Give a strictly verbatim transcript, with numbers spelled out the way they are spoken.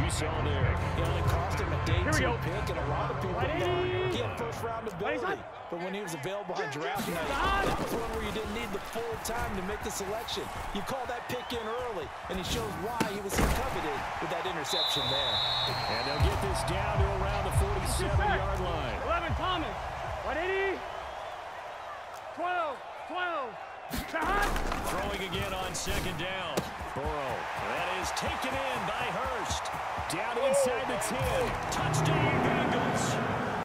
you saw there. It only cost him a day two pick, and a lot of people thought he had first-round ability. But when he was available on draft night, that was one where you didn't need the full time to make the selection. You call that pick in early, and it shows why he was so coveted with that interception there. And they'll get this down to around the forty-seven-yard line. eleven, Thomas. one eighty. twelve, twelve. Throwing again on second down. Burrow. That is taken in by Hurst. Down inside the ten. Touchdown, Bengals.